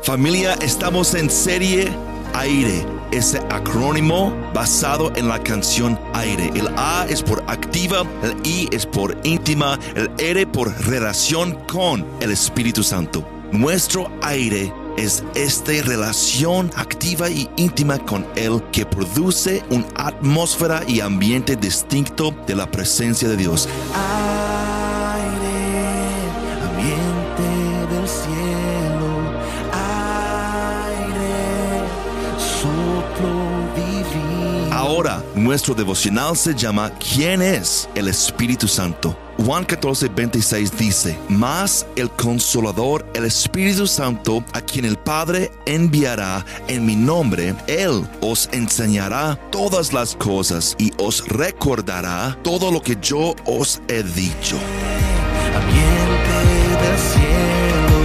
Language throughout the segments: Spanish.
Familia, estamos en serie Aire, ese acrónimo basado en la canción Aire. El A es por activa, el I es por íntima, el R por relación con el Espíritu Santo. Nuestro aire es esta relación activa y íntima con Él que produce una atmósfera y ambiente distinto de la presencia de Dios. Ahora, nuestro devocional se llama ¿Quién es el Espíritu Santo? Juan 14:26 dice: Mas el Consolador, el Espíritu Santo, a quien el Padre enviará en mi nombre, Él os enseñará todas las cosas y os recordará todo lo que yo os he dicho. Ambiente del cielo,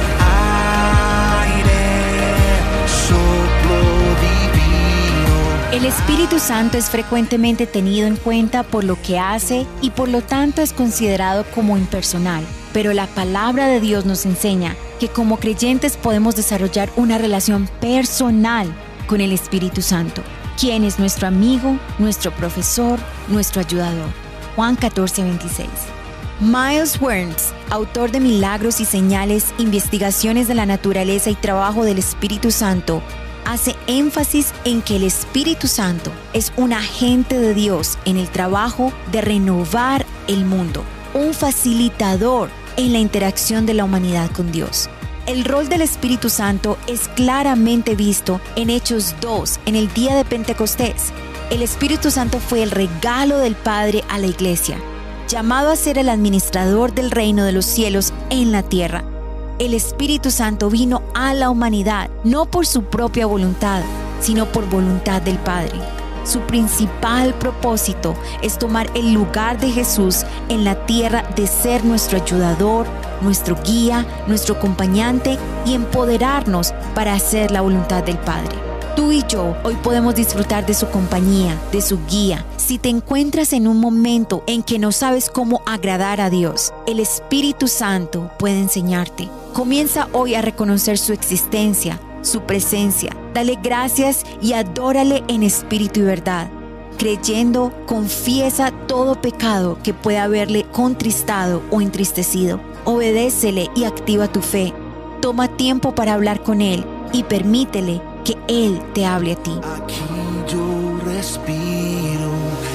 aire, soplo divino. El Espíritu Santo es frecuentemente tenido en cuenta por lo que hace y por lo tanto es considerado como impersonal. Pero la palabra de Dios nos enseña que como creyentes podemos desarrollar una relación personal con el Espíritu Santo, quien es nuestro amigo, nuestro profesor, nuestro ayudador. Juan 14:26. Miles Werns, autor de Milagros y Señales, Investigaciones de la Naturaleza y Trabajo del Espíritu Santo, hace énfasis en que el Espíritu Santo es un agente de Dios en el trabajo de renovar el mundo, un facilitador en la interacción de la humanidad con Dios. El rol del Espíritu Santo es claramente visto en Hechos 2, en el día de Pentecostés. El Espíritu Santo fue el regalo del Padre a la iglesia, llamado a ser el administrador del reino de los cielos en la tierra. El Espíritu Santo vino a la humanidad no por su propia voluntad, sino por voluntad del Padre. Su principal propósito es tomar el lugar de Jesús en la tierra, de ser nuestro ayudador, nuestro guía, nuestro acompañante y empoderarnos para hacer la voluntad del Padre. Tú y yo hoy podemos disfrutar de su compañía, de su guía. Si te encuentras en un momento en que no sabes cómo agradar a Dios, el Espíritu Santo puede enseñarte. Comienza hoy a reconocer su existencia, su presencia. Dale gracias y adórale en espíritu y verdad. Creyendo, confiesa todo pecado que pueda haberle contristado o entristecido. Obedécele y activa tu fe. Toma tiempo para hablar con Él y permítele que Él te hable a ti. Aquí yo respiro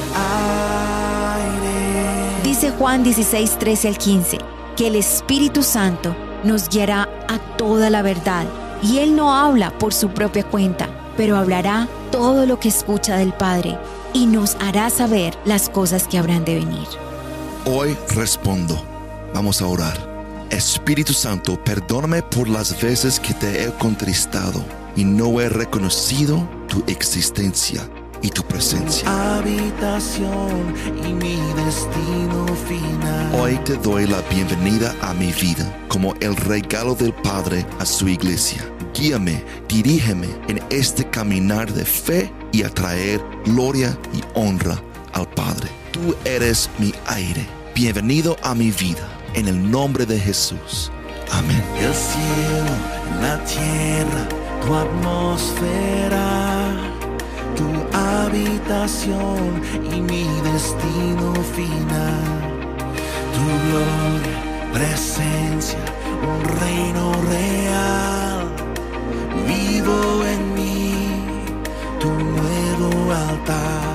aire. Dice Juan 16:13-15, que el Espíritu Santo nos guiará a toda la verdad. Y Él no habla por su propia cuenta, pero hablará todo lo que escucha del Padre y nos hará saber las cosas que habrán de venir. Hoy respondo. Vamos a orar. Espíritu Santo, perdóname por las veces que te he contristado y no he reconocido tu existencia y tu presencia. Habitación y mi destino final. Hoy te doy la bienvenida a mi vida como el regalo del Padre a su iglesia. Guíame, dirígeme en este caminar de fe y a traer gloria y honra al Padre. Tú eres mi aire. Bienvenido a mi vida, en el nombre de Jesús. Amén. El cielo, la tierra, tu atmósfera, tu habitación y mi destino final. Tu gloria, presencia, un reino real. Vivo en mí, tu nuevo altar.